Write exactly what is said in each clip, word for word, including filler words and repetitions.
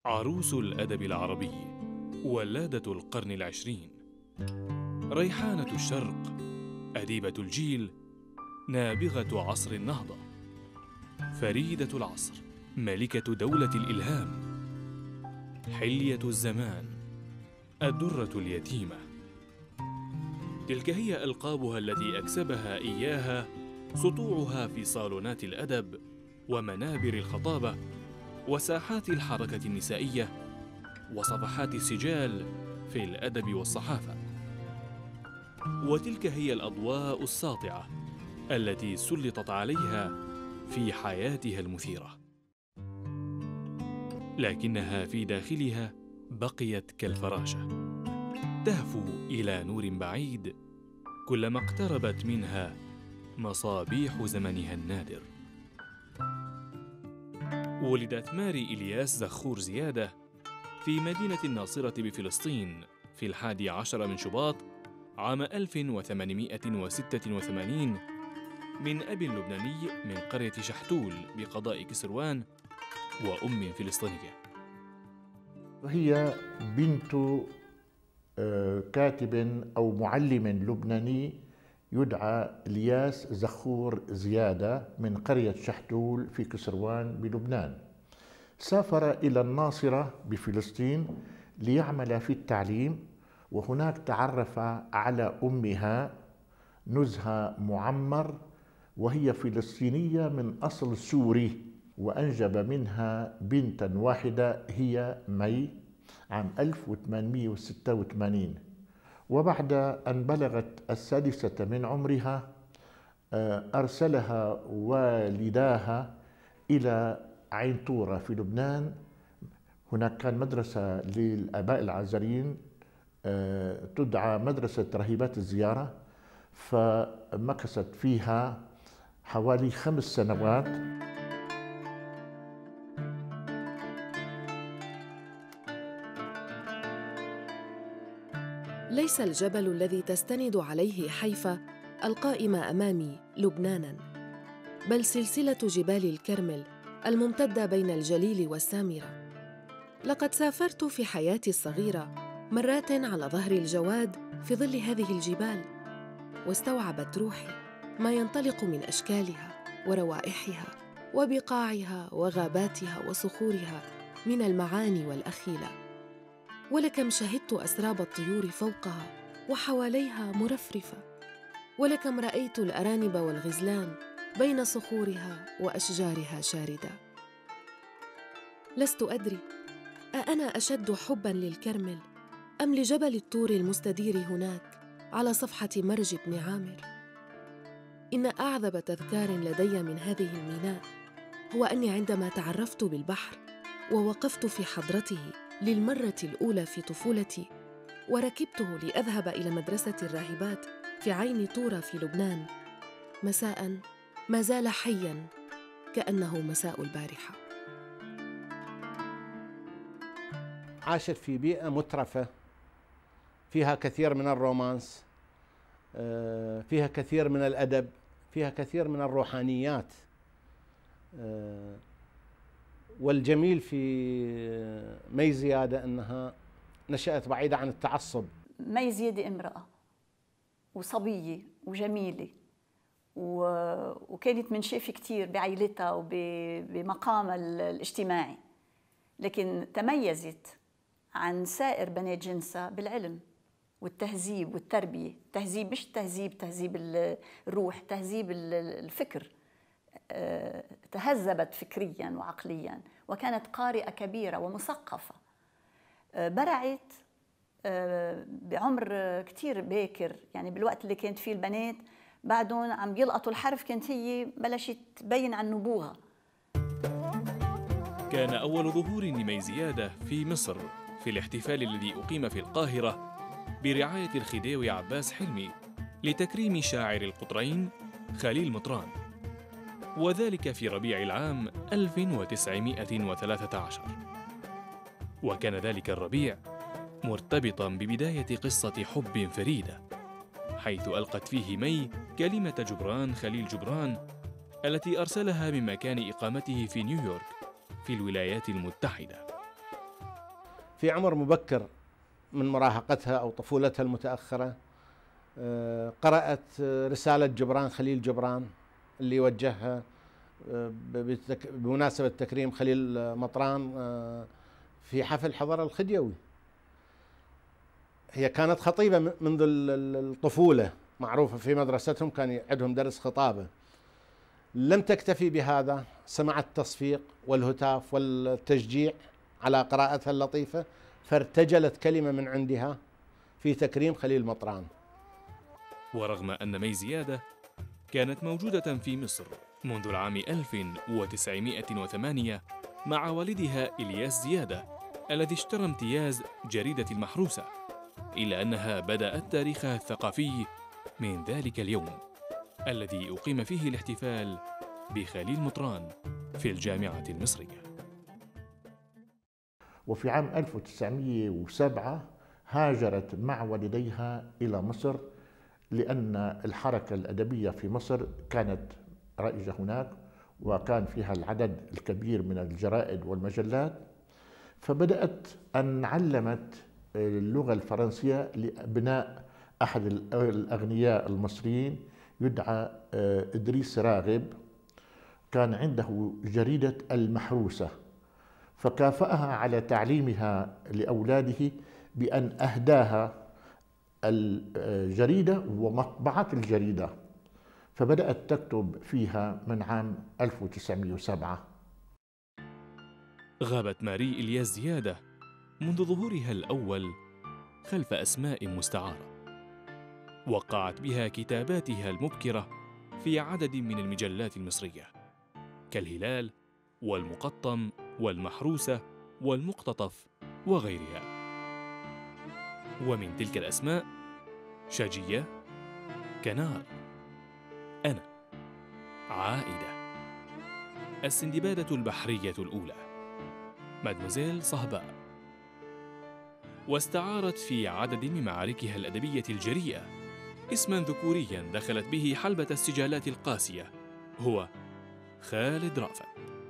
عروس الأدب العربي، ولادة القرن العشرين، ريحانة الشرق، أديبة الجيل، نابغة عصر النهضة، فريدة العصر، ملكة دولة الإلهام، حلية الزمان، الدرة اليتيمة. تلك هي ألقابها التي أكسبها إياها سطوعها في صالونات الأدب ومنابر الخطابة وساحات الحركة النسائية وصفحات السجال في الأدب والصحافة. وتلك هي الأضواء الساطعة التي سلطت عليها في حياتها المثيرة، لكنها في داخلها بقيت كالفراشة تهفو إلى نور بعيد كلما اقتربت منها مصابيح زمنها النادر. ولدت ماري إلياس زخور زيادة في مدينة الناصرة بفلسطين في الحادي عشر من شباط عام ألف وثمانمائة وستة وثمانين من أب لبناني من قرية شحتول بقضاء كسروان وأم فلسطينية. هي بنت كاتب أو معلم لبناني يدعى إلياس زخور زيادة من قرية شحتول في كسروان بلبنان. سافر إلى الناصرة بفلسطين ليعمل في التعليم، وهناك تعرف على أمها نزهة معمر، وهي فلسطينية من أصل سوري، وأنجب منها بنتا واحدة هي مي عام ألف وثمانمائة وستة وثمانين. وبعد أن بلغت السادسة من عمرها أرسلها والداها إلى عين طورة في لبنان. هناك كان مدرسة للآباء العازريين تدعى مدرسة رهيبات الزيارة، فمكثت فيها حوالي خمس سنوات. ليس الجبل الذي تستند عليه حيفا القائمة أمامي لبناناً، بل سلسلة جبال الكرمل الممتدة بين الجليل والسامرة. لقد سافرت في حياتي الصغيرة مرات على ظهر الجواد في ظل هذه الجبال، واستوعبت روحي ما ينطلق من أشكالها وروائحها وبقاعها وغاباتها وصخورها من المعاني والأخيلة. ولكم شهدت أسراب الطيور فوقها وحواليها مرفرفة، ولكم رأيت الأرانب والغزلان بين صخورها وأشجارها شاردة. لست أدري أأنا أشد حباً للكرمل أم لجبل الطور المستدير هناك على صفحة مرج بن عامر. إن أعذب تذكار لدي من هذه الميناء هو أني عندما تعرفت بالبحر ووقفت في حضرته للمرة الأولى في طفولتي، وركبته لأذهب إلى مدرسة الراهبات في عين طورة في لبنان مساءً ما زال حياً كأنه مساء البارحة. عاشت في بيئة مترفة فيها كثير من الرومانس، فيها كثير من الأدب، فيها كثير من الروحانيات. والجميل في مي زيادة أنها نشأت بعيدة عن التعصب. مي زيادة امرأة وصبية وجميلة، وكانت منشافة كتير بعائلتها وبمقامها الاجتماعي، لكن تميزت عن سائر بنات جنسها بالعلم والتهذيب والتربية. تهذيب مش تهذيب تهذيب الروح، تهذيب الفكر. تهذبت فكرياً وعقلياً، وكانت قارئة كبيرة ومثقفة. برعت بعمر كتير باكر، يعني بالوقت اللي كانت فيه البنات بعدهم عم يلقطوا الحرف كانت هي بلشت تبين عن نبوغها. كان أول ظهور لمي زيادة في مصر في الاحتفال الذي أقيم في القاهرة برعاية الخديوي عباس حلمي لتكريم شاعر القطرين خليل مطران، وذلك في ربيع العام ألف وتسعمائة وثلاثة عشر. وكان ذلك الربيع مرتبطاً ببداية قصة حب فريدة، حيث ألقت فيه مي كلمة جبران خليل جبران التي أرسلها من مكان إقامته في نيويورك في الولايات المتحدة. في عمر مبكر من مراهقتها أو طفولتها المتأخرة قرأت رسالة جبران خليل جبران اللي وجهها بمناسبة تكريم خليل مطران في حفل حضر الخديوي. هي كانت خطيبة منذ الطفولة، معروفة في مدرستهم كان عندهم درس خطابة. لم تكتفي بهذا، سمعت التصفيق والهتاف والتشجيع على قراءتها اللطيفة، فارتجلت كلمة من عندها في تكريم خليل مطران. ورغم أن مي زيادة كانت موجودة في مصر منذ العام ألف وتسعمائة وثمانية مع والدها إلياس زيادة الذي اشترى امتياز جريدة المحروسة، إلا أنها بدأت تاريخها الثقافي من ذلك اليوم الذي أقيم فيه الاحتفال بخليل مطران في الجامعة المصرية. وفي عام ألف وتسعمائة وسبعة هاجرت مع والديها إلى مصر، لأن الحركة الأدبية في مصر كانت رائجة هناك، وكان فيها العدد الكبير من الجرائد والمجلات، فبدأت أن علمت اللغة الفرنسية لأبناء أحد الأغنياء المصريين يدعى إدريس راغب، كان عنده جريدة المحروسة، فكافأها على تعليمها لأولاده بأن أهداها الجريدة ومطبعة الجريدة، فبدأت تكتب فيها من عام ألف وتسعمائة وسبعة. غابت ماري إلياس زيادة منذ ظهورها الأول خلف أسماء مستعارة، وقعت بها كتاباتها المبكرة في عدد من المجلات المصرية كالهلال والمقطم والمحروسة والمقتطف وغيرها. ومن تلك الأسماء شجية، كنار، أنا، عائدة، السندبادة البحرية الأولى، مادموزيل صهباء. واستعارت في عدد من معاركها الأدبية الجريئة اسماً ذكورياً دخلت به حلبة السجالات القاسية، هو خالد رأفت.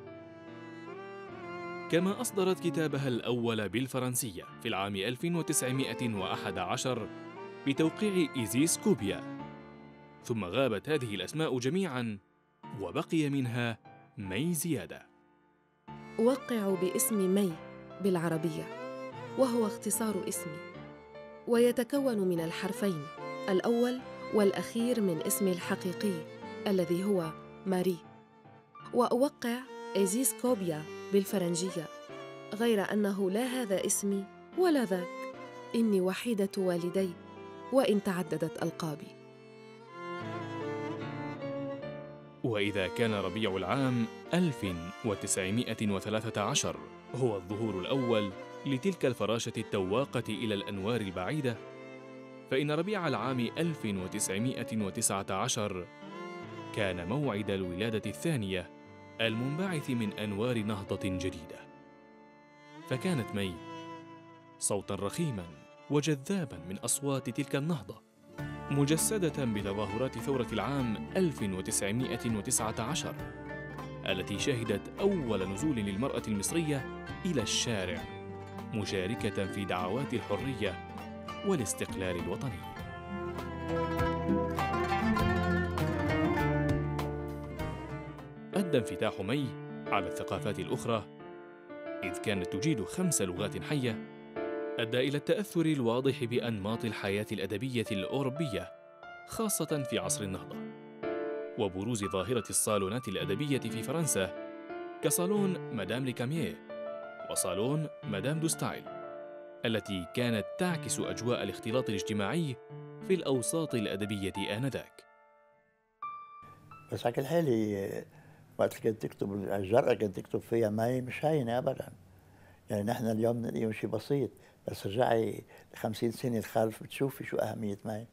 كما أصدرت كتابها الأول بالفرنسية في العام ألف وتسعمائة وأحد عشر بتوقيع إيزيس كوبيا، ثم غابت هذه الأسماء جميعاً وبقي منها مي زيادة. أوقع باسم مي بالعربية، وهو اختصار اسمي، ويتكون من الحرفين الأول والأخير من اسمي الحقيقي الذي هو ماري. وأوقع إيزيس كوبيا بالفرنجية، غير أنه لا هذا اسمي ولا ذاك، إني وحيدة والدي وإن تعددت ألقابي. وإذا كان ربيع العام ألف وتسعمائة وثلاثة عشر هو الظهور الأول لتلك الفراشة التواقة إلى الأنوار البعيدة، فإن ربيع العام ألف وتسعمائة وتسعة عشر كان موعد الولادة الثانية المنبعث من أنوار نهضة جديدة. فكانت مي صوتاً رخيماً وجذاباً من أصوات تلك النهضة، مجسدة بتظاهرات ثورة العام ألف وتسعمائة وتسعة عشر التي شهدت أول نزول للمرأة المصرية إلى الشارع، مشاركة في دعوات الحرية والاستقلال الوطني. أدى انفتاح مي على الثقافات الأخرى، إذ كانت تجيد خمس لغات حية، أدى إلى التأثر الواضح بأنماط الحياة الأدبية الأوروبية خاصة في عصر النهضة، وبروز ظاهرة الصالونات الأدبية في فرنسا كصالون مدام ليكاميه وصالون مدام دو ستايل، التي كانت تعكس أجواء الاختلاط الاجتماعي في الأوساط الأدبية آنذاك. بس على كل حال هي وقت كنت تكتب الجرأة كنت تكتب فيها مي مش هينة أبدا. يعني نحن اليوم نلاقيه شيء بسيط، بس رجعي خمسين سنة الخلف بتشوفي شو أهمية مي.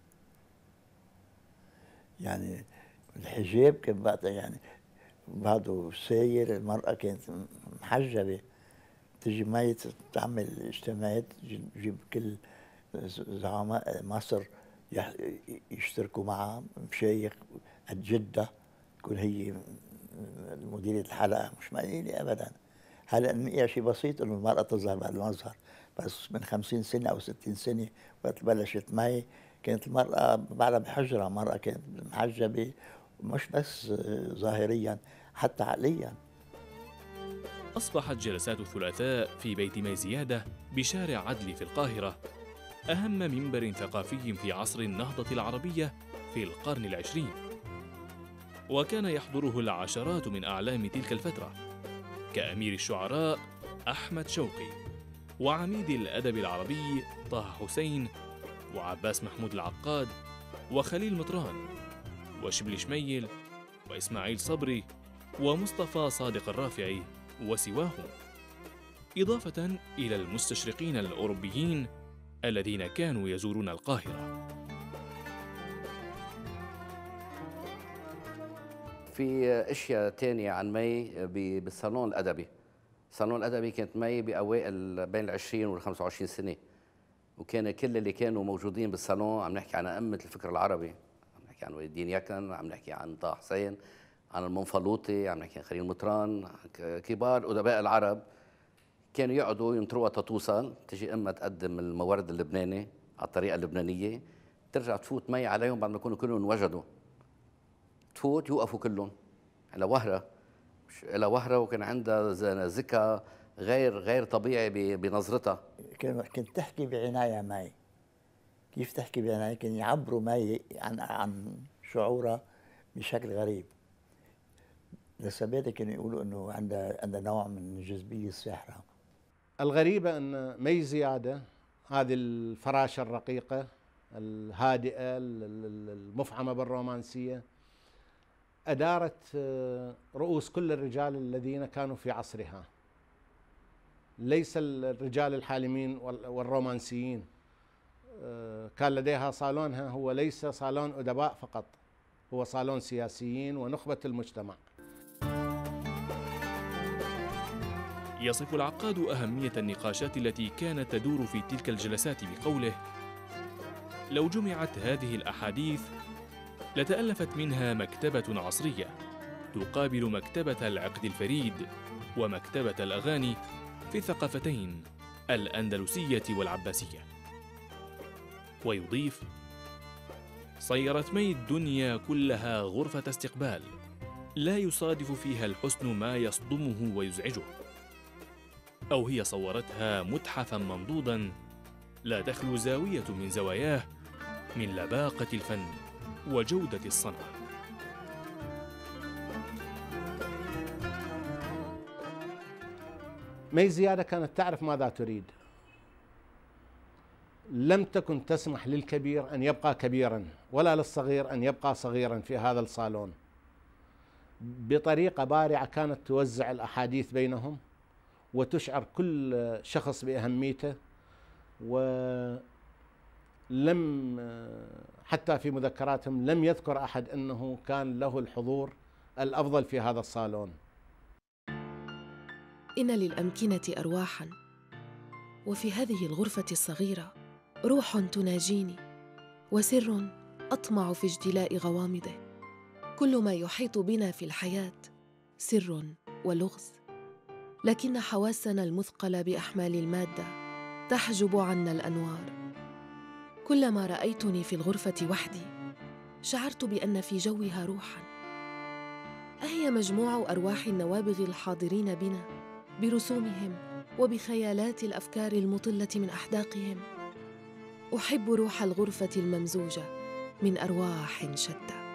يعني الحجاب كان وقتها يعني بعده ساير، المرأة كانت محجبة، تجي مي تعمل اجتماعات تجيب كل زعماء مصر يشتركوا معها، مشايخ قد جدة تكون هي مديرة الحلقة، مش قليلة أبدا. هلا نلاقيها شيء بسيط انه المرأة تظهر بعد المظهر، بس من خمسين سنة او ستين سنة وقت بلشت مي كانت المرأة بعدها بحجرة، مرأة كانت محجبة مش بس ظاهريا حتى عقليا. أصبحت جلسات الثلاثاء في بيت مي زيادة بشارع عدلي في القاهرة أهم منبر ثقافي في عصر النهضة العربية في القرن العشرين، وكان يحضره العشرات من أعلام تلك الفترة كأمير الشعراء أحمد شوقي، وعميد الأدب العربي طه حسين، وعباس محمود العقاد، وخليل مطران، وشبل شميل، وإسماعيل صبري، ومصطفى صادق الرافعي وسواهم، إضافة إلى المستشرقين الأوروبيين الذين كانوا يزورون القاهرة. في اشياء تانية عن مي بالصالون الادبي. الصالون الادبي كانت مي باوائل بين العشرين والخمسة وعشرين سنه، وكان كل اللي كانوا موجودين بالصالون عم نحكي عن ائمه الفكر العربي، عم نحكي عن ولي الدين يكن، عم نحكي عن طه حسين، عن المنفلوطي، عم نحكي عن خليل مطران، كبار ادباء العرب كانوا يقعدوا ينطروها تتوصل، تجي اما تقدم المورد اللبناني على الطريقه اللبنانيه، ترجع تفوت مي عليهم بعد ما يكونوا كلهم انوجدوا، تفوت يوقفوا كلهم على وهره، على وهره، وكان عندها ذكاء غير غير طبيعي بنظرتها. كنت تحكي بعنايه مي، كيف تحكي بعنايه؟ كانوا يعبروا مي عن عن شعورها بشكل غريب. لسبيتها كانوا يقولوا انه عندها عندها نوع من الجاذبيه الساحره. الغريبه ان مي زياده هذه الفراشه الرقيقه الهادئه المفعمه بالرومانسيه أدارت رؤوس كل الرجال الذين كانوا في عصرها، ليس الرجال الحالمين والرومانسيين. كان لديها صالونها هو ليس صالون أدباء فقط، هو صالون سياسيين ونخبة المجتمع. يصف العقاد أهمية النقاشات التي كانت تدور في تلك الجلسات بقوله: لو جمعت هذه الأحاديث لتألفت منها مكتبة عصرية تقابل مكتبة العقد الفريد ومكتبة الأغاني في الثقافتين الأندلسية والعباسية. ويضيف: صيرت مي الدنيا كلها غرفة استقبال لا يصادف فيها الحسن ما يصدمه ويزعجه، أو هي صورتها متحفاً منضوداً لا تخلو زاوية من زواياه من لباقة الفن وجودة الصنع. مي زيادة كانت تعرف ماذا تريد، لم تكن تسمح للكبير أن يبقى كبيراً ولا للصغير أن يبقى صغيراً في هذا الصالون. بطريقة بارعة كانت توزع الأحاديث بينهم وتشعر كل شخص بأهميته، ولم حتى في مذكراتهم لم يذكر أحد أنه كان له الحضور الأفضل في هذا الصالون. إن للأمكنة أرواحاً، وفي هذه الغرفة الصغيرة روح تناجيني وسر أطمع في اجتلاء غوامضه. كل ما يحيط بنا في الحياة سر ولغز، لكن حواسنا المثقلة بأحمال المادة تحجب عنا الأنوار. كلما رأيتني في الغرفة وحدي شعرت بأن في جوها روحاً. أهي مجموع أرواح النوابغ الحاضرين بنا برسومهم وبخيالات الأفكار المطلة من أحداقهم؟ أحب روح الغرفة الممزوجة من أرواح شتى.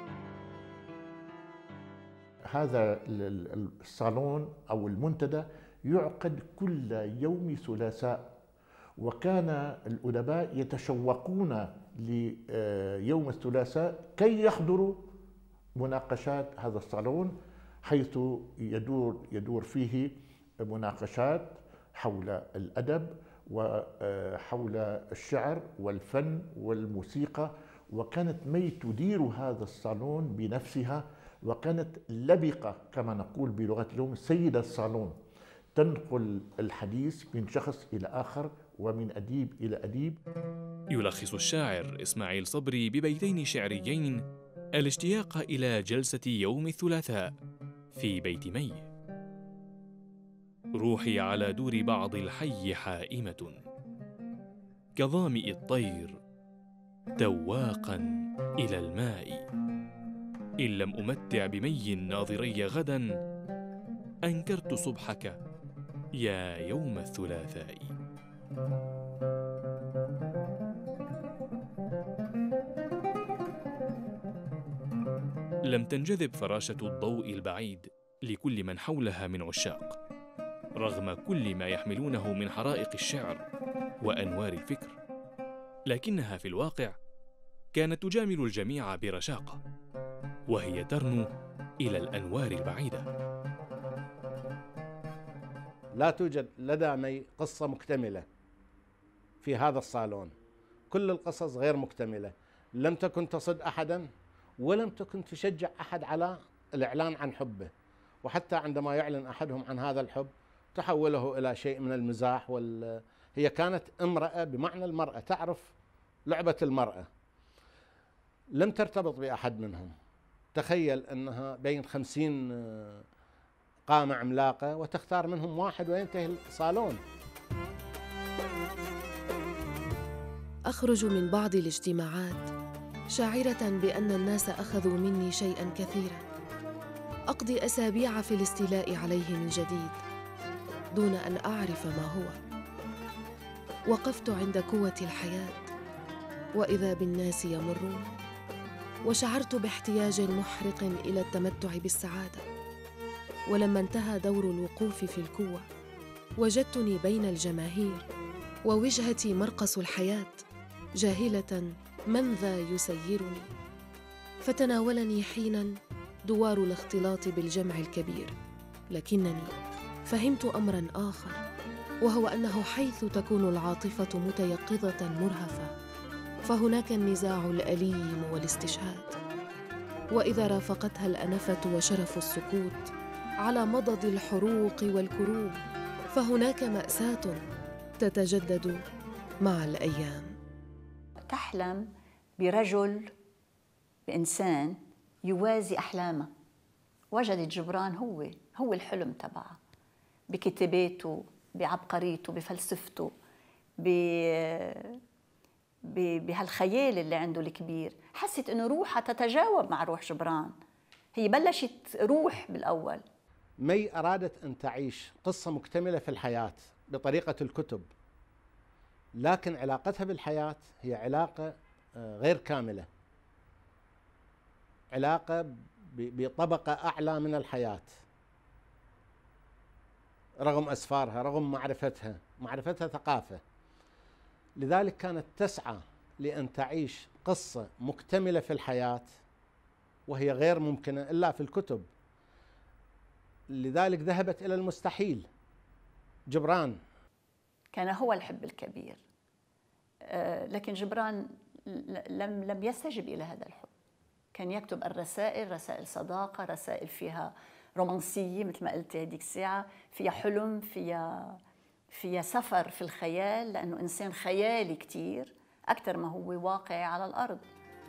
هذا الصالون أو المنتدى يعقد كل يوم ثلاثاء، وكان الأدباء يتشوقون ليوم الثلاثاء كي يحضروا مناقشات هذا الصالون، حيث يدور يدور فيه مناقشات حول الأدب وحول الشعر والفن والموسيقى. وكانت مي تدير هذا الصالون بنفسها، وكانت لبقة كما نقول بلغة اليوم سيدة الصالون، تنقل الحديث من شخص إلى آخر ومن أديب إلى أديب. يلخص الشاعر إسماعيل صبري ببيتين شعريين الاشتياق إلى جلسة يوم الثلاثاء في بيت مي. روحي على دور بعض الحي حائمة كظامئ الطير تواقا إلى الماء. إن لم أمتع بمي الناظري غدا أنكرت صبحك يا يوم الثلاثاء. لم تنجذب فراشة الضوء البعيد لكل من حولها من عشاق، رغم كل ما يحملونه من حرائق الشعر وأنوار الفكر، لكنها في الواقع كانت تجامل الجميع برشاقة، وهي ترنو إلى الأنوار البعيدة. لا توجد لدى مي قصة مكتملة في هذا الصالون، كل القصص غير مكتملة، لم تكن تصد أحدا ولم تكن تشجع أحد على الإعلان عن حبه، وحتى عندما يعلن أحدهم عن هذا الحب تحوله إلى شيء من المزاح. وال... هي كانت امرأة بمعنى المرأة، تعرف لعبة المرأة، لم ترتبط بأحد منهم. تخيل أنها بين خمسين قامة عملاقة وتختار منهم واحد وينتهي الصالون. أخرج من بعض الاجتماعات شاعرة بأن الناس أخذوا مني شيئاً كثيراً، أقضي أسابيع في الاستيلاء عليه من جديد دون أن أعرف ما هو. وقفت عند قوة الحياة وإذا بالناس يمرون، وشعرت باحتياج محرق إلى التمتع بالسعادة. ولما انتهى دور الوقوف في القوة وجدتني بين الجماهير ووجهتي مرقص الحياة، جاهلة من ذا يسيرني. فتناولني حيناً دوار الاختلاط بالجمع الكبير، لكنني فهمت أمراً آخر، وهو أنه حيث تكون العاطفة متيقظة مرهفة فهناك النزاع الأليم والاستشهاد، وإذا رافقتها الأنفة وشرف السكوت على مضض الحروق والكروب فهناك مأساة تتجدد مع الأيام. تحلم برجل، بإنسان يوازي أحلامه. وجدت جبران هو هو الحلم تبعها، بكتاباته، بعبقريته، بفلسفته، بهالخيال اللي عنده الكبير. حست إنه روحها تتجاوب مع روح جبران، هي بلشت روح بالأول. مي أرادت أن تعيش قصة مكتملة في الحياة بطريقة الكتب، لكن علاقتها بالحياة هي علاقة غير كاملة، علاقة بطبقة أعلى من الحياة، رغم أسفارها، رغم معرفتها معرفتها ثقافة. لذلك كانت تسعى لأن تعيش قصة مكتملة في الحياة، وهي غير ممكنة إلا في الكتب. لذلك ذهبت إلى المستحيل. جبران كان هو الحب الكبير، لكن جبران لم لم يستجب إلى هذا الحب. كان يكتب الرسائل، رسائل صداقة، رسائل فيها رومانسية مثل ما قلت هذيك الساعة، فيها حلم، فيها فيها سفر في الخيال، لأنه إنسان خيالي كتير أكثر ما هو واقعي على الأرض.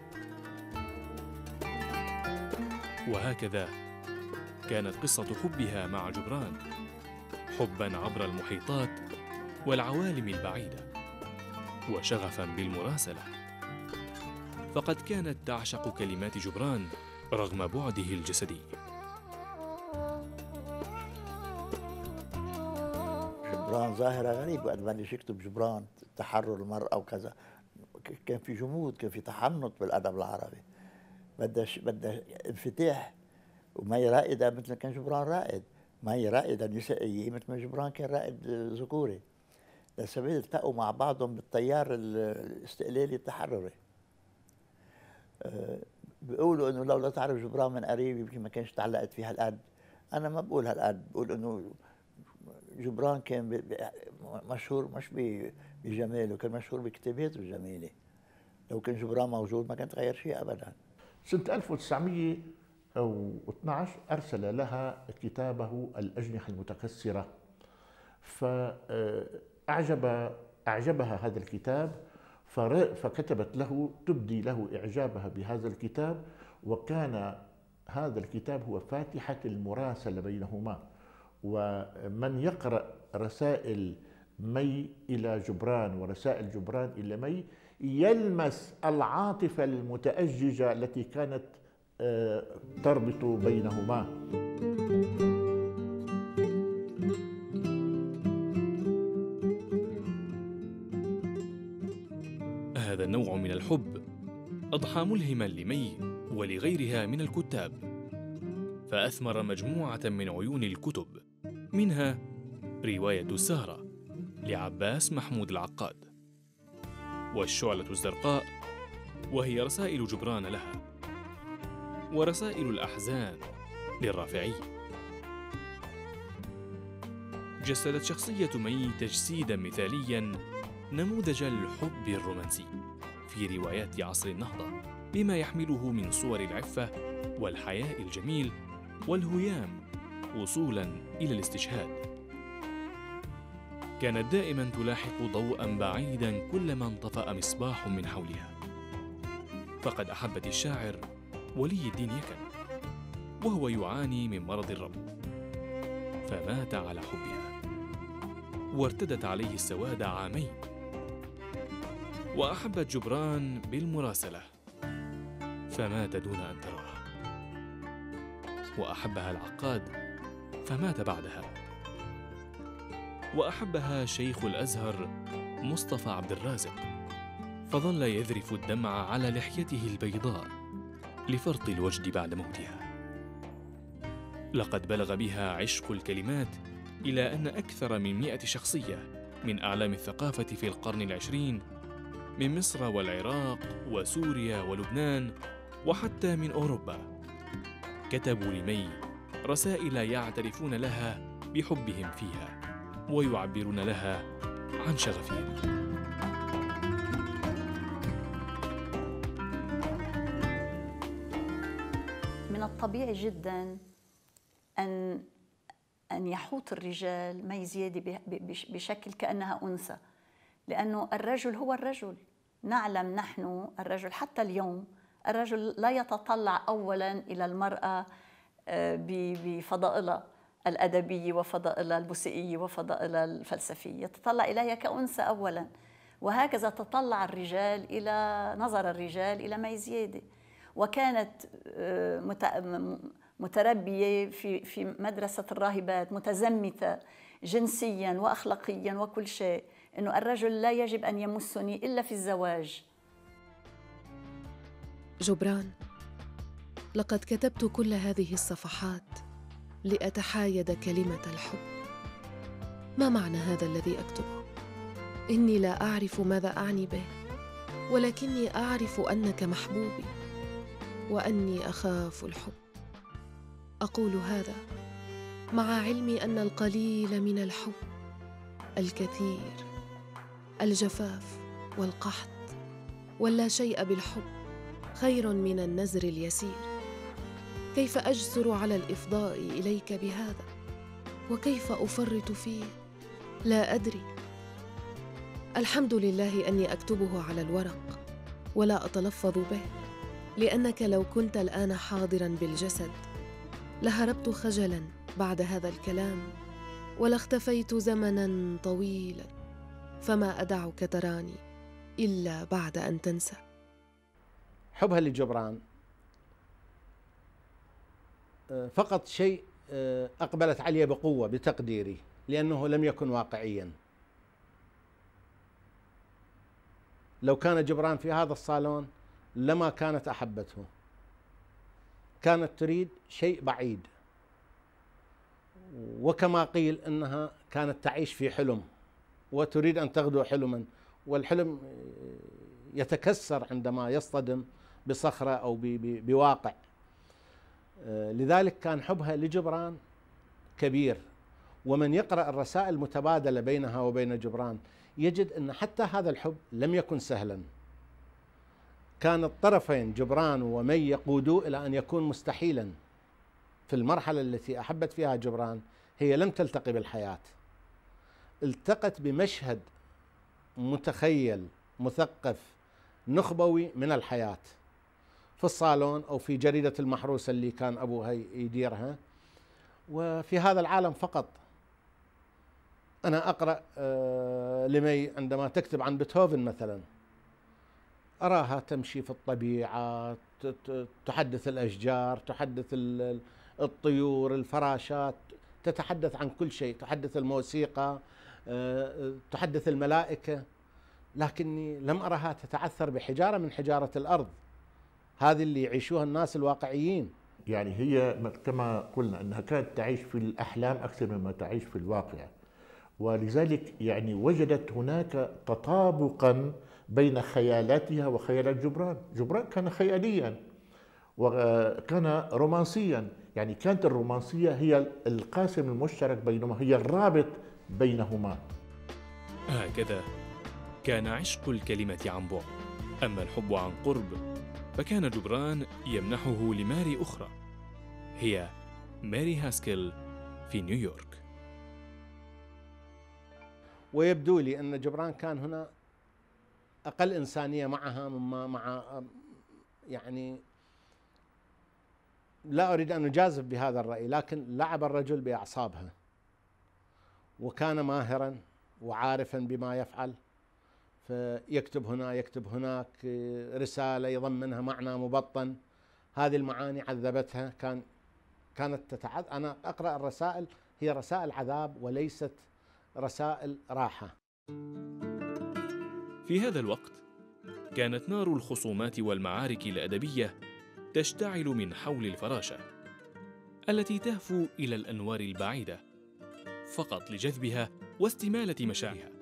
وهكذا كانت قصة حبها مع جبران، حباً عبر المحيطات والعوالم البعيدة، وشغفاً بالمراسلة. فقد كانت تعشق كلمات جبران رغم بعده الجسدي. جبران ظاهرة غريبة. وقت بلش يكتب جبران تحرر المرأة وكذا، كان في جمود، كان في تحنط بالأدب العربي، بدها بدها انفتاح. ومي رائدة مثل ما كان جبران رائد، مي رائدة نسائية مثل ما جبران كان رائد ذكوري. لسبب التقوا مع بعضهم بالتيار الاستقلالي التحرري. أه بيقولوا انه لو لا تعرف جبران من قريب يمكن ما كانش تعلقت فيها هالقد. انا ما بقول هالقد، بقول انه جبران كان مشهور مش بجماله، كان مشهور بكتاباته الجميله. لو كان جبران موجود ما كان تغير شيء ابدا. سنة ألف وتسعمئة واثني عشر أرسل لها كتابه الأجنحة المتكسرة، فأعجب أعجبها هذا الكتاب، فكتبت له تبدي له إعجابها بهذا الكتاب، وكان هذا الكتاب هو فاتحة المراسلة بينهما. ومن يقرأ رسائل مي إلى جبران ورسائل جبران إلى مي يلمس العاطفة المتأججة التي كانت تربط بينهما. هذا النوع من الحب أضحى ملهما لمي ولغيرها من الكتاب، فأثمر مجموعة من عيون الكتب، منها رواية سارة لعباس محمود العقاد، والشعلة الزرقاء وهي رسائل جبران لها، ورسائل الأحزان للرافعي. جسدت شخصية مي تجسيداً مثالياً نموذج الحب الرومانسي في روايات عصر النهضة، بما يحمله من صور العفة والحياء الجميل والهيام وصولاً إلى الاستشهاد. كانت دائماً تلاحق ضوءاً بعيداً كلما انطفأ مصباح من حولها، فقد أحبت الشاعر ولي الدين يكن وهو يعاني من مرض الربو، فمات على حبها، وارتدت عليه السواد عامين. وأحبت جبران بالمراسلة، فمات دون أن تراها. وأحبها العقاد، فمات بعدها. وأحبها شيخ الأزهر مصطفى عبد الرازق، فظل يذرف الدمع على لحيته البيضاء لفرط الوجد بعد موتها. لقد بلغ بها عشق الكلمات إلى أن أكثر من مئة شخصية من أعلام الثقافة في القرن العشرين من مصر والعراق وسوريا ولبنان وحتى من أوروبا كتبوا لمي رسائل يعترفون لها بحبهم فيها ويعبرون لها عن شغفهم. من الطبيعي جدا أن أن يحوط الرجال مي زيادة بشكل كأنها أنثى، لأنه الرجل هو الرجل. نعلم نحن الرجل حتى اليوم الرجل لا يتطلع أولا إلى المرأة بفضائلها الأدبية وفضائلها الموسيقية وفضائلها الفلسفية، يتطلع إليها كأنثى أولا، وهكذا تطلع الرجال إلى نظر الرجال إلى مي زيادة. وكانت متربية في في مدرسة الراهبات، متزمتة جنسيا وأخلاقيا وكل شيء، إنه الرجل لا يجب أن يمسني إلا في الزواج. جبران، لقد كتبت كل هذه الصفحات لأتحايد كلمة الحب. ما معنى هذا الذي أكتبه؟ إني لا أعرف ماذا أعني به، ولكني أعرف أنك محبوبي وأني أخاف الحب. أقول هذا مع علمي أن القليل من الحب، الكثير، الجفاف والقحط واللا شيء بالحب خير من النزر اليسير. كيف أجسر على الإفضاء إليك بهذا؟ وكيف أفرط فيه؟ لا أدري. الحمد لله أني أكتبه على الورق ولا أتلفظ به، لأنك لو كنت الآن حاضراً بالجسد لهربت خجلاً بعد هذا الكلام، ولاختفيت زمناً طويلاً، فما أدعك تراني إلا بعد أن تنسى. حبها لجبران فقط شيء أقبلت عليه بقوة بتقديري، لأنه لم يكن واقعياً. لو كان جبران في هذا الصالون لما كانت أحبته، كانت تريد شيء بعيد، وكما قيل أنها كانت تعيش في حلم وتريد أن تغدو حلما، والحلم يتكسر عندما يصطدم بصخرة أو بواقع. لذلك كان حبها لجبران كبير. ومن يقرأ الرسائل المتبادلة بينها وبين جبران يجد أن حتى هذا الحب لم يكن سهلا. كان الطرفين جبران ومي يقودوا إلى أن يكون مستحيلا. في المرحلة التي أحبت فيها جبران هي لم تلتقي بالحياة، التقت بمشهد متخيل مثقف نخبوي من الحياة في الصالون أو في جريدة المحروسة اللي كان أبوها يديرها، وفي هذا العالم فقط. أنا أقرأ لمي عندما تكتب عن بيتهوفن مثلا، أراها تمشي في الطبيعة، تحدث الأشجار، تحدث الطيور، الفراشات، تتحدث عن كل شيء، تحدث الموسيقى، تحدث الملائكة، لكني لم أرها تتعثر بحجارة من حجارة الأرض، هذه اللي يعيشوها الناس الواقعيين. يعني هي كما قلنا أنها كانت تعيش في الأحلام أكثر مما تعيش في الواقع، ولذلك يعني وجدت هناك تطابقا بين خيالاتها وخيالات جبران. جبران كان خياليا وكان رومانسيا، يعني كانت الرومانسية هي القاسم المشترك بينهما، هي الرابط بينهما. هكذا كان عشق الكلمة عن بعد، أما الحب عن قرب فكان جبران يمنحه لماري أخرى، هي ماري هاسكيل في نيويورك. ويبدو لي أن جبران كان هنا أقل إنسانية معها مما مع، يعني لا أريد أن أجازف بهذا الرأي، لكن لعب الرجل بأعصابها وكان ماهرا وعارفا بما يفعل، فيكتب هنا يكتب هناك رسالة يضمنها معنى مبطن، هذه المعاني عذبتها. كان كانت تتعذب. أنا أقرأ الرسائل هي رسائل عذاب وليست رسائل راحة. في هذا الوقت كانت نار الخصومات والمعارك الأدبية تشتعل من حول الفراشة التي تهفو إلى الأنوار البعيدة فقط لجذبها واستمالة مشاعرها،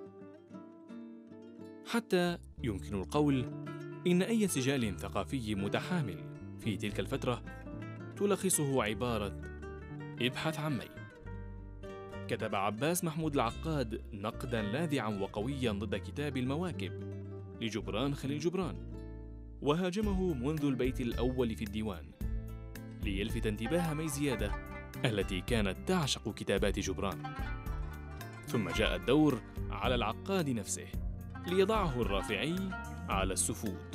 حتى يمكن القول إن أي سجال ثقافي متحامل في تلك الفترة تلخصه عبارة ابحث عن مي. كتب عباس محمود العقاد نقداً لاذعاً وقوياً ضد كتاب المواكب لجبران خليل جبران، وهاجمه منذ البيت الأول في الديوان ليلفت انتباه مي زيادة التي كانت تعشق كتابات جبران. ثم جاء الدور على العقاد نفسه ليضعه الرافعي على السفود.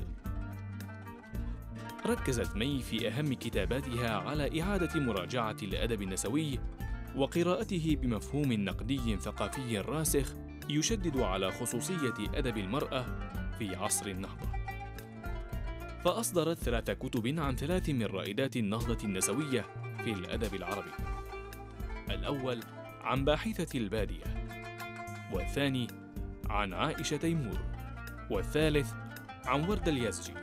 ركزت مي في أهم كتاباتها على إعادة مراجعة الأدب النسوي وقراءته بمفهوم نقدي ثقافي راسخ يشدد على خصوصية أدب المرأة في عصر النهضة. فأصدرت ثلاث كتب عن ثلاث من رائدات النهضة النسوية في الأدب العربي: الأول عن باحثة البادية، والثاني عن عائشة تيمور، والثالث عن وردة اليزجي.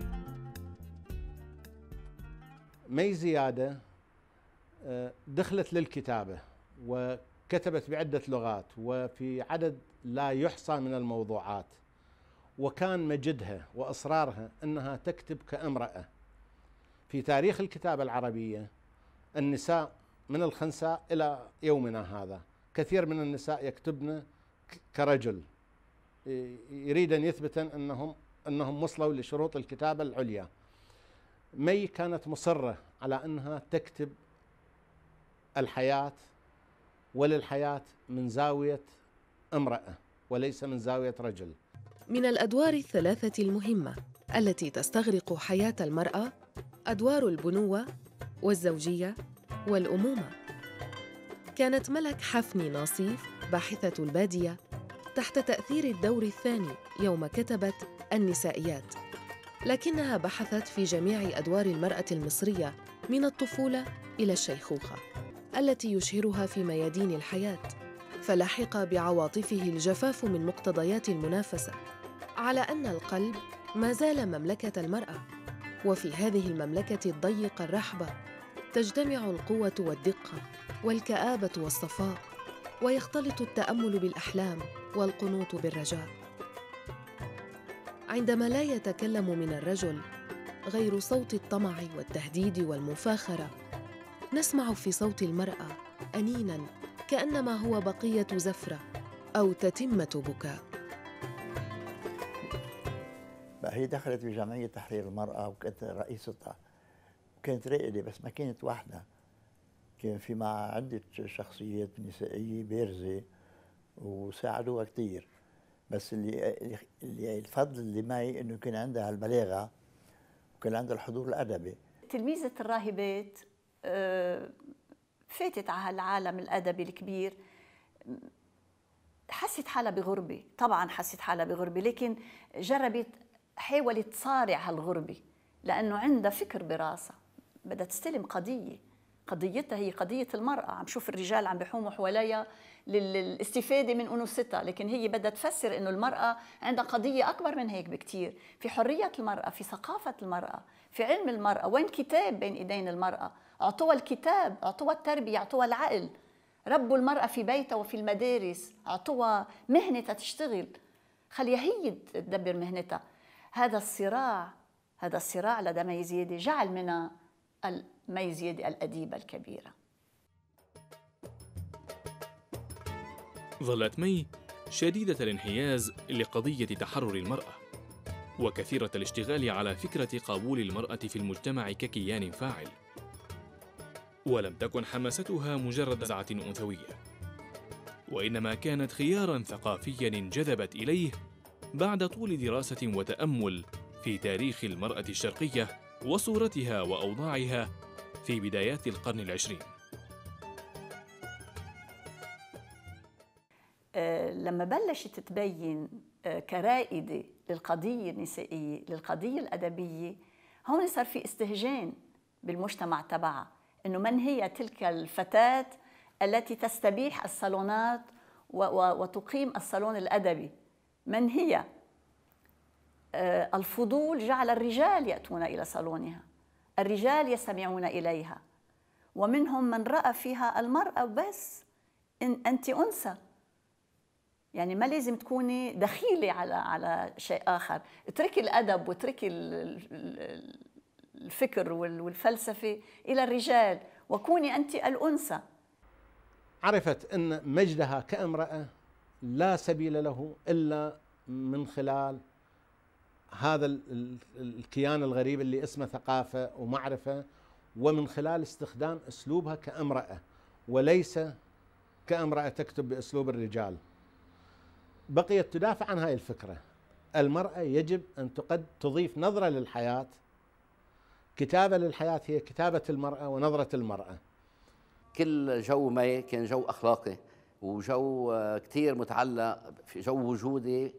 مي زيادة دخلت للكتابة وكتبت بعدة لغات وفي عدد لا يحصى من الموضوعات، وكان مجدها وإصرارها أنها تكتب كامرأة. في تاريخ الكتابة العربية النساء من الخنساء إلى يومنا هذا كثير من النساء يكتبن كرجل، يريد أن يثبت أنهم أنهم وصلوا لشروط الكتابة العليا. مي كانت مصرة على أنها تكتب الحياة وللحياة من زاوية امرأة وليس من زاوية رجل. من الأدوار الثلاثة المهمة التي تستغرق حياة المرأة أدوار البنوة والزوجية والأمومة. كانت ملك حفني ناصيف باحثة البادية تحت تأثير الدور الثاني يوم كتبت النسائيات، لكنها بحثت في جميع أدوار المرأة المصرية من الطفولة إلى الشيخوخة التي يشهرها في ميادين الحياة، فلحق بعواطفه الجفاف من مقتضيات المنافسة، على أن القلب ما زال مملكة المرأة، وفي هذه المملكة الضيقة الرحبة تجتمع القوة والدقة والكآبة والصفاء، ويختلط التأمل بالأحلام والقنوط بالرجاء. عندما لا يتكلم من الرجل غير صوت الطمع والتهديد والمفاخرة، نسمع في صوت المرأة أنيناً كأنما هو بقية زفرة أو تتمة بكاء. هي دخلت في جمعية تحرير المرأة وكانت رئيستها، كانت رائدة بس ما كانت واحدة، كان في معها عدة شخصيات نسائية بارزة وساعدوها كثير. بس اللي اللي الفضل اللي معي انه كان عندها البلاغة وكان عندها الحضور الأدبي. تلميذة الراهبات فاتت على هالعالم الأدبي الكبير، حست حالها بغربة. طبعا حست حالها بغربة، لكن جربت، حاولت تصارع هالغربة، لأنه عندها فكر براسها، بدها تستلم قضية. قضيتها هي قضية المرأة. عم شوف الرجال عم بيحوموا حواليها للاستفادة من أنوثتها، لكن هي بدها تفسر إنه المرأة عندها قضية أكبر من هيك بكتير، في حرية المرأة، في ثقافة المرأة، في علم المرأة. وين كتاب بين إيدين المرأة؟ أعطوها الكتاب، أعطوها التربية، أعطوها العقل، ربوا المرأة في بيتها وفي المدارس، أعطوها مهنة تشتغل، خليها هي تدبر مهنتها. هذا الصراع هذا الصراع لدى مي زيادة جعل منها مي زيادة الأديبة الكبيرة. ظلت مي شديدة الانحياز لقضية تحرر المرأة، وكثيرة الاشتغال على فكرة قبول المرأة في المجتمع ككيان فاعل. ولم تكن حماستها مجرد نزعة أنثوية، وإنما كانت خياراً ثقافياً انجذبت إليه بعد طول دراسة وتأمل في تاريخ المرأة الشرقية وصورتها وأوضاعها في بدايات القرن العشرين. لما بلشت تبين كرائدة للقضية النسائية، للقضية الأدبية، هون صار في استهجان بالمجتمع تبعها، إنه من هي تلك الفتاة التي تستبيح الصالونات وتقيم الصالون الأدبي؟ من هي؟ الفضول جعل الرجال يأتون إلى صالونها، الرجال يستمعون إليها، ومنهم من رأى فيها المرأة بس إن أنت أنثى، يعني ما لازم تكوني دخيلة على على شيء آخر، اتركي الأدب واتركي الفكر والفلسفة إلى الرجال وكوني أنت الأنثى. عرفت أن مجدها كامرأة لا سبيل له إلا من خلال هذا الكيان الغريب اللي اسمه ثقافة ومعرفة، ومن خلال استخدام أسلوبها كامرأة وليس كامرأة تكتب بأسلوب الرجال. بقيت تدافع عن هاي الفكرة. المرأة يجب أن تقد تضيف نظرة للحياة، كتابة للحياة هي كتابة المرأة ونظرة المرأة. كل جو مي كان جو أخلاقي وجو كتير متعلق في جو وجودي،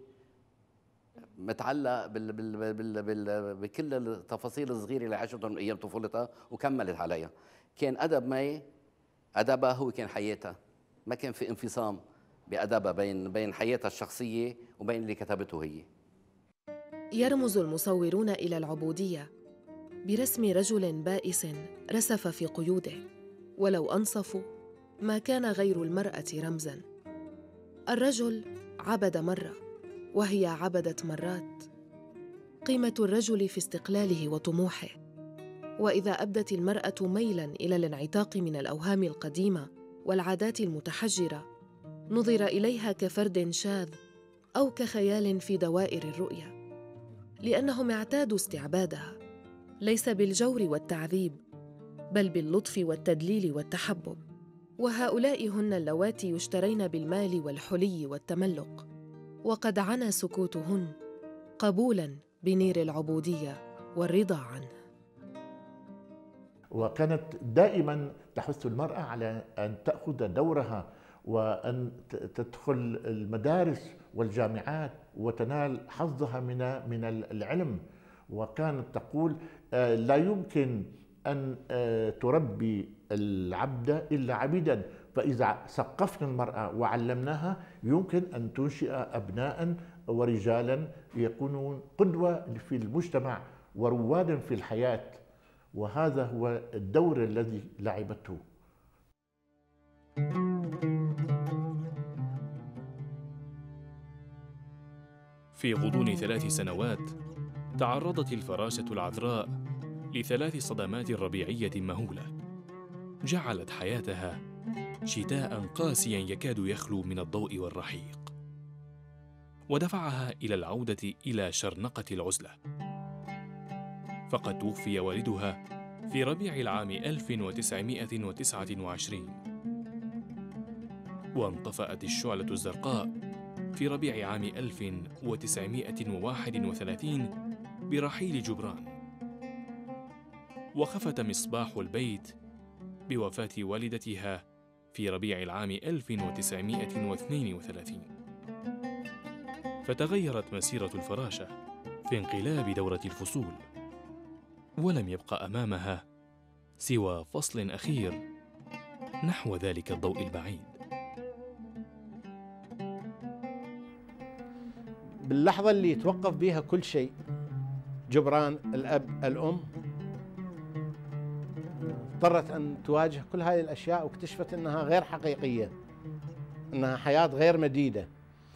متعلق بال بال بال بال بكل التفاصيل الصغيرة اللي عاشتهم من أيام طفولتها وكملت عليها. كان أدب مي، أدبها هو كان حياتها، ما كان في انفصام بأدبها بين بين حياتها الشخصية وبين اللي كتبته هي. يرمز المصورون إلى العبودية برسم رجل بائس رسف في قيوده، ولو أنصفوا ما كان غير المرأة رمزاً. الرجل عبد مرة وهي عبدت مرات. قيمة الرجل في استقلاله وطموحه، وإذا أبدت المرأة ميلاً إلى الانعتاق من الأوهام القديمة والعادات المتحجرة، نظر إليها كفرد شاذ أو كخيال في دوائر الرؤية، لأنهم اعتادوا استعبادها ليس بالجور والتعذيب بل باللطف والتدليل والتحبب. وهؤلاء هن اللواتي يشترين بالمال والحلي والتملق، وقد عنا سكوتهن قبولاً بنير العبودية والرضا عنه. وكانت دائماً تحث المرأة على أن تأخذ دورها وأن تدخل المدارس والجامعات وتنال حظها من من العلم. وكانت تقول لا يمكن أن تربي العبد إلا عبيداً، فإذا ثقفنا المرأة وعلمناها يمكن أن تنشئ أبناء ورجالا يكونون قدوة في المجتمع وروادا في الحياة، وهذا هو الدور الذي لعبته. في غضون ثلاث سنوات تعرضت الفراشة العذراء لثلاث صدمات ربيعية مهولة جعلت حياتها شتاء قاسيا يكاد يخلو من الضوء والرحيق، ودفعها إلى العودة إلى شرنقة العزلة. فقد توفي والدها في ربيع العام ألف وتسعمائة وتسعة وعشرين، وانطفأت الشعلة الزرقاء في ربيع عام ألف وتسعمائة وواحد وثلاثين برحيل جبران، وخفت مصباح البيت بوفاة والدتها في ربيع العام ألف وتسعمائة واثنين وثلاثين. فتغيرت مسيرة الفراشة في انقلاب دورة الفصول، ولم يبقى أمامها سوى فصل أخير نحو ذلك الضوء البعيد. باللحظة اللي يتوقف بها كل شيء، جبران، الأب، الأم، اضطرت أن تواجه كل هذه الأشياء واكتشفت أنها غير حقيقية، أنها حياة غير مديدة.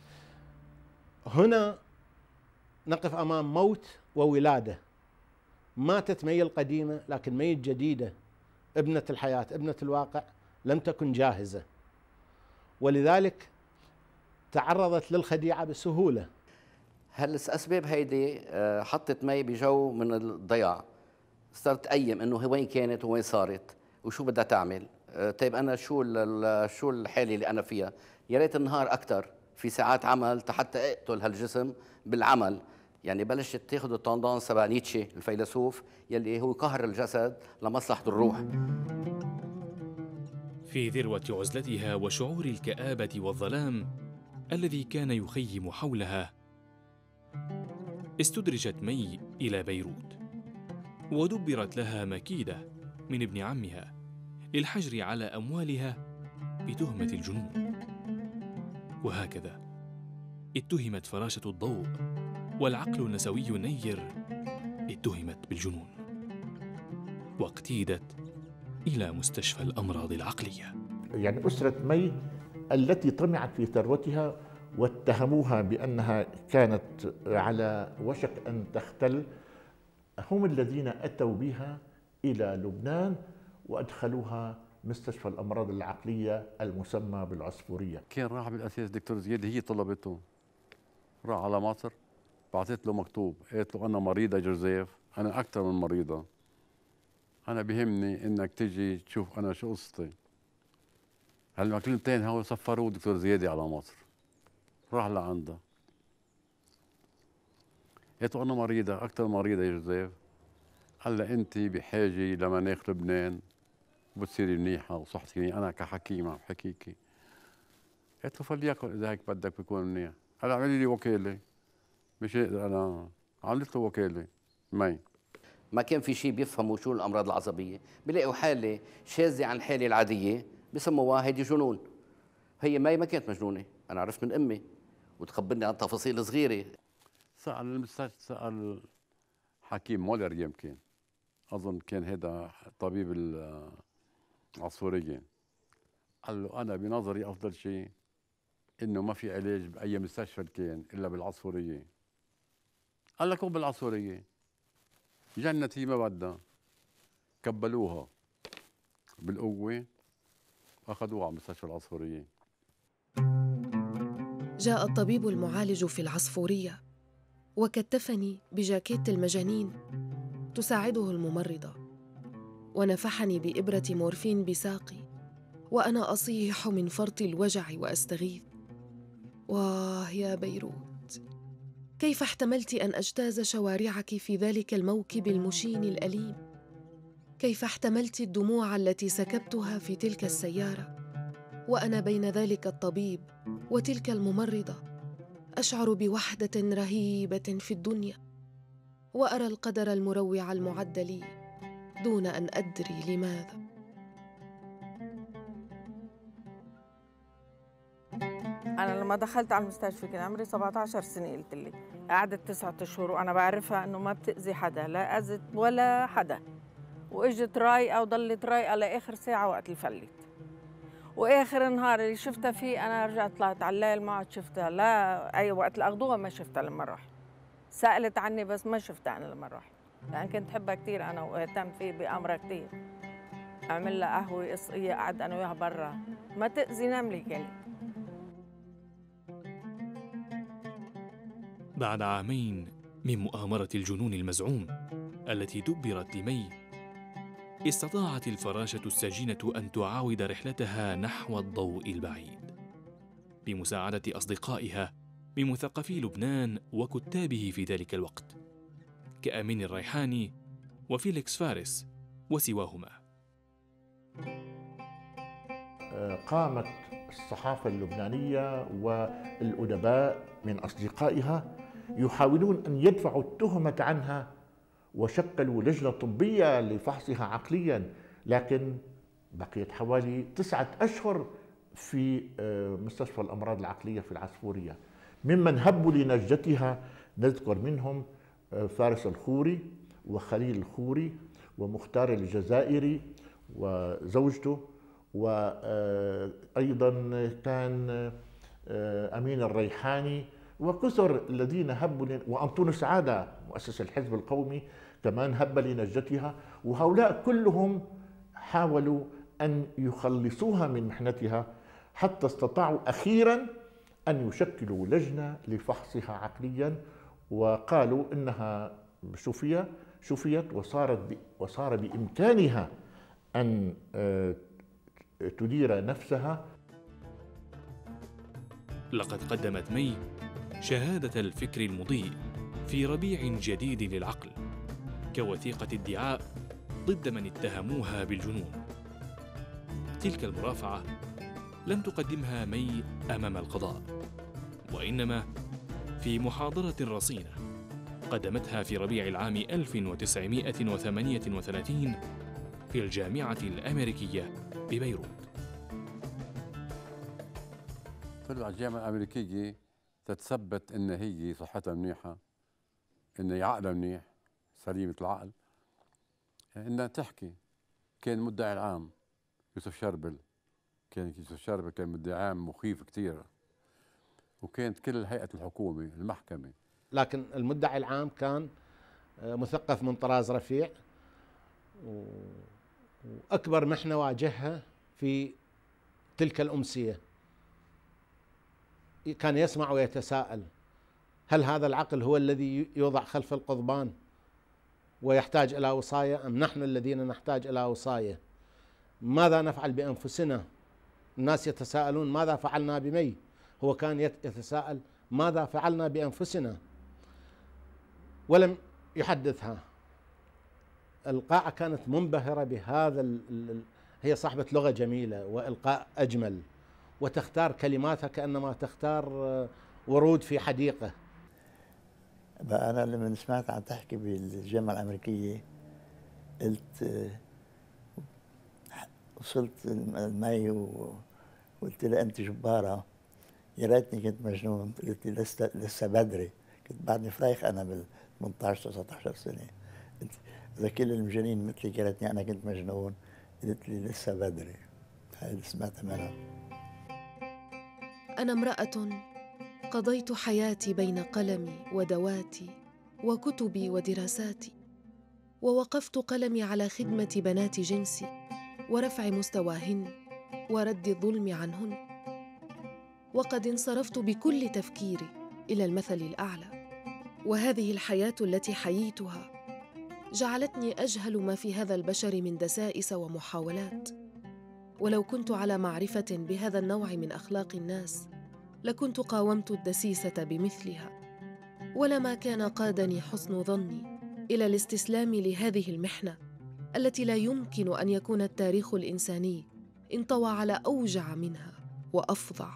هنا نقف أمام موت وولادة. ماتت مي القديمة، لكن مي الجديدة ابنة الحياة، ابنة الواقع، لم تكن جاهزة، ولذلك تعرضت للخديعة بسهولة. هالأسباب هيدي حطت مي بجو من الضياع، صرت أيم إنه وين كانت وين صارت وشو بدها تعمل. طيب أنا شو شو الحالة اللي أنا فيها؟ يا ريت النهار أكثر في ساعات عمل حتى أقتل هالجسم بالعمل. يعني بلشت تاخذ التندانس تبع نيتشه الفيلسوف يلي هو قهر الجسد لمصلحة الروح. في ذروة عزلتها وشعور الكآبة والظلام الذي كان يخيم حولها، استدرجت مي إلى بيروت، ودبرت لها مكيدة من ابن عمها للحجر على أموالها بتهمة الجنون. وهكذا اتهمت فراشة الضوء، والعقل النسوي النير اتهمت بالجنون، واقتيدت إلى مستشفى الأمراض العقلية. يعني أسرة مي التي طمعت في ثروتها واتهموها بأنها كانت على وشك أن تختل، هم الذين أتوا بها إلى لبنان وأدخلوها مستشفى الأمراض العقلية المسمى بالعصفورية. كان راح بالأساس دكتور زياد، هي طلبته، راح على مصر، بعثت له مكتوب، قالت له أنا مريضة جوزيف، أنا أكثر من مريضة، أنا بيهمني إنك تجي تشوف أنا شو قصتي. هالمكلمتين هو سفروه دكتور زيادي على مصر، راح لعندها، قالت له أنا مريضة أكثر من مريضة يا جوزيف، قال لها أنت بحاجة لمناخ لبنان وبتصيري منيحة وصحتيني أنا كحكيمة بحكيكي. قالت له فليكن إذا هيك بدك بيكون منيح. قال اعملي لي وكالة. مش أنا عملت له وكالة مي. ما كان في شيء بيفهموا شو الأمراض العصبية، بيلاقوا حالة شاذة عن الحالة العادية بسموها هيدي جنون. هي مي ما كانت مجنونة، أنا عرفت من أمي وتخبرني عن تفاصيل صغيرة. سأل المستشفى، سأل حكيم مولر يمكن، أظن كان هذا طبيب العصفورية، قال له أنا بنظري أفضل شيء إنه ما في علاج بأي مستشفى كان إلا بالعصفورية. قال لك هو بالعصفورية جنتي ما بدها، كبلوها بالقوة أخذوها على مستشفى العصفورية. جاء الطبيب المعالج في العصفورية وكتفني بجاكيت المجانين تساعده الممرضة، ونفحني بإبرة مورفين بساقي وأنا أصيح من فرط الوجع وأستغيث. واه يا بيروت، كيف احتملت أن أجتاز شوارعك في ذلك الموكب المشين الأليم؟ كيف احتملت الدموع التي سكبتها في تلك السيارة وأنا بين ذلك الطبيب وتلك الممرضة، أشعر بوحدة رهيبة في الدنيا، وأرى القدر المروع المعد لي دون أن أدري لماذا. أنا لما دخلت على المستشفى كان عمري سبعة عشر سنة، قلت لي قعدت تسعة أشهر وأنا بعرفها إنه ما بتأذي حدا، لا أذت ولا حدا، وإجت رايقة وضلت رايقة لآخر ساعة وقت الفلت. وآخر نهار اللي شفتها فيه أنا رجعت طلعت على الليل ما عاد شفتها، لا أي وقت الأغضوة ما شفتها لما رحت. سألت عني بس ما شفتها أنا لما رحت، لأن كنت حبها كثير أنا واهتم فيه بأمرها كثير. أعمل لها قهوة قصقية قعد أنا وياها برا، ما تأذي نملة كانت. بعد عامين من مؤامرة الجنون المزعوم التي دبرت لمي، استطاعت الفراشة السجينة أن تعاود رحلتها نحو الضوء البعيد بمساعدة أصدقائها من مثقفي لبنان وكتابه في ذلك الوقت كأمين الريحاني وفيليكس فارس وسواهما. قامت الصحافة اللبنانية والأدباء من أصدقائها يحاولون أن يدفعوا التهمة عنها، وشكلوا لجنة طبية لفحصها عقليا، لكن بقيت حوالي تسعة أشهر في مستشفى الأمراض العقلية في العصفورية. ممن هبوا لنجدتها نذكر منهم فارس الخوري وخليل الخوري ومختار الجزائري وزوجته، وأيضا كان أمين الريحاني وكثر الذين هبوا، وأنطون سعادة مؤسس الحزب القومي كمان هب لنجدتها، وهؤلاء كلهم حاولوا أن يخلصوها من محنتها حتى استطاعوا أخيرا أن يشكلوا لجنة لفحصها عقليا، وقالوا إنها شفية شفيت وصارت وصار بإمكانها أن تدير نفسها. لقد قدمت مي شهادة الفكر المضيء في ربيع جديد للعقل كوثيقة ادعاء ضد من اتهموها بالجنون. تلك المرافعة لم تقدمها مي أمام القضاء، وإنما في محاضرة رصينة قدمتها في ربيع العام ألف وتسعمائة وثمانية وثلاثين في الجامعة الأمريكية ببيروت. طلع الجامعة الأمريكية تتثبت إن هي صحتها منيحة، إن هي عقلها منيح سليمة العقل، إنها تحكي. كان مدعي العام يوسف شربل، كان يوسف شربل كان مدعي عام مخيف كتير، وكانت كل هيئة الحكومة المحكمة. لكن المدعي العام كان مثقف من طراز رفيع، وأكبر محنة واجهها في تلك الأمسية كان يسمع ويتساءل: هل هذا العقل هو الذي يوضع خلف القضبان ويحتاج إلى وصاية، أم نحن الذين نحتاج إلى وصاية؟ ماذا نفعل بأنفسنا؟ الناس يتساءلون ماذا فعلنا بمي، هو كان يتساءل ماذا فعلنا بأنفسنا، ولم يحدثها. القاعة كانت منبهرة بهذا ال... هي صاحبة لغة جميلة وإلقاء أجمل، وتختار كلماتها كأنما تختار ورود في حديقة. بقى أنا لما سمعت عم تحكي بالجامعة الأمريكية قلت، وصلت المي وقلت لها أنت جبارة، يا ريتني كنت مجنون. قلت لي لسه لسه بدري، كنت بعدني فرايخ أنا بال ثمانية عشر تسعة عشر سنة. قلت إذا كل المجانين مثلي يا ريتني أنا كنت مجنون. قلت لي لسه بدري. هاي اللي سمعتها منها. أنا امرأة قضيت حياتي بين قلمي ودواتي وكتبي ودراساتي، ووقفت قلمي على خدمة بنات جنسي ورفع مستواهن ورد الظلم عنهن، وقد انصرفت بكل تفكيري إلى المثل الأعلى. وهذه الحياة التي حييتها جعلتني أجهل ما في هذا البشر من دسائس ومحاولات، ولو كنت على معرفة بهذا النوع من أخلاق الناس لكنت قاومت الدسيسة بمثلها، ولما كان قادني حسن ظني إلى الاستسلام لهذه المحنة التي لا يمكن أن يكون التاريخ الإنساني انطوى على أوجع منها وأفظع.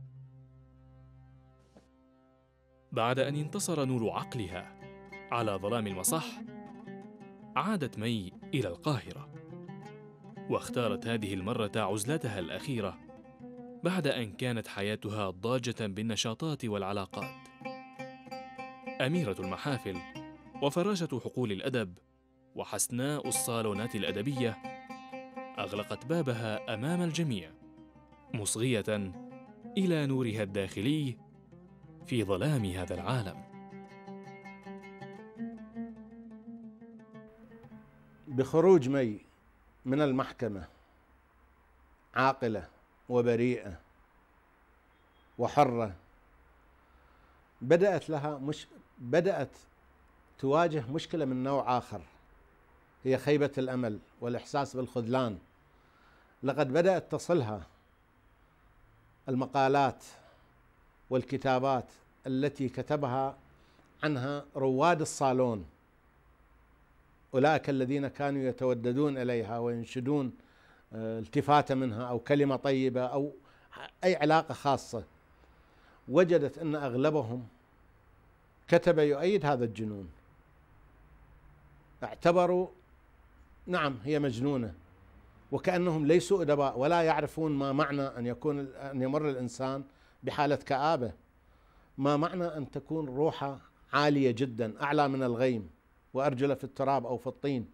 بعد أن انتصر نور عقلها على ظلام المصح، عادت مي إلى القاهرة، واختارت هذه المرة عزلتها الأخيرة بعد أن كانت حياتها ضاجة بالنشاطات والعلاقات. أميرة المحافل وفراشة حقول الأدب وحسناء الصالونات الأدبية أغلقت بابها أمام الجميع، مصغية إلى نورها الداخلي في ظلام هذا العالم. بخروج مي من المحكمة عاقلة وبريئة وحرة، بدأت لها مش بدأت تواجه مشكلة من نوع آخر، هي خيبة الأمل والإحساس بالخذلان. لقد بدأت تصلها المقالات والكتابات التي كتبها عنها رواد الصالون، أولئك الذين كانوا يتوددون إليها وينشدون التفاتة منها أو كلمة طيبة أو أي علاقة خاصة، وجدت أن أغلبهم كتب يؤيد هذا الجنون، اعتبروا نعم هي مجنونة، وكأنهم ليسوا أدباء ولا يعرفون ما معنى أن يكون أن يمر الإنسان بحالة كآبة، ما معنى أن تكون روحه عالية جدا أعلى من الغيم وأرجله في التراب أو في الطين.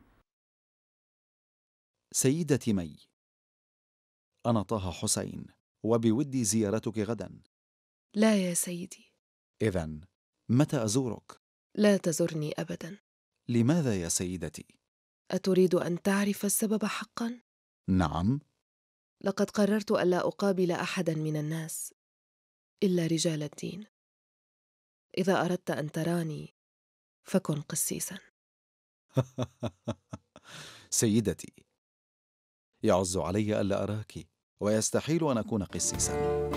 سيدتي مي، أنا طه حسين، وبودي زيارتك غدا. لا يا سيدي. إذن متى أزورك؟ لا تزرني أبدا. لماذا يا سيدتي؟ أتريد أن تعرف السبب حقا؟ نعم. لقد قررت ألا أقابل أحدا من الناس إلا رجال الدين. إذا أردت أن تراني فكن قسيسا. سيدتي، يعز علي ألا أراك ويستحيل أن أكون قسيسا.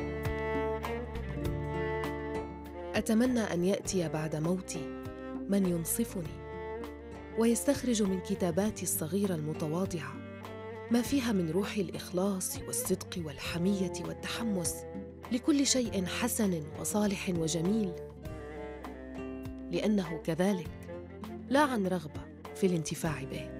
أتمنى أن يأتي بعد موتي من ينصفني ويستخرج من كتاباتي الصغيرة المتواضعة ما فيها من روح الإخلاص والصدق والحمية والتحمس لكل شيء حسن وصالح وجميل، لأنه كذلك لا عن رغبة في الانتفاع به.